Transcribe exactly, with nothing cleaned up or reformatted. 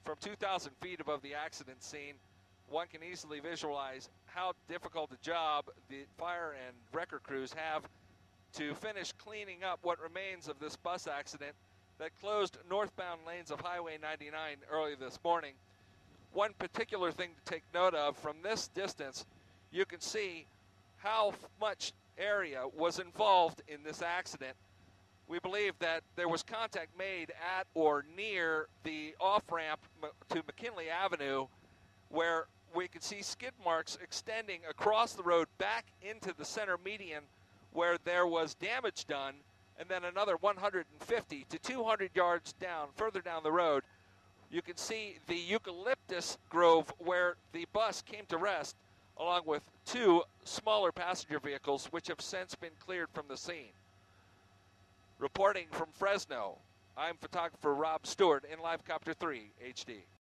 From two thousand feet above the accident scene, one can easily visualize how difficult a job the fire and wrecker crews have to finish cleaning up what remains of this bus accident that closed northbound lanes of Highway ninety-nine early this morning. One particular thing to take note of, from this distance, you can see how much area was involved in this accident. We believe that there was contact made at or near the off-ramp to McKinley Avenue, where we could see skid marks extending across the road back into the center median where there was damage done, and then another one hundred fifty to two hundred yards down, further down the road, you can see the eucalyptus grove where the bus came to rest, along with two smaller passenger vehicles which have since been cleared from the scene. Reporting from Fresno, I'm photographer Rob Stewart in LiveCopter three H D.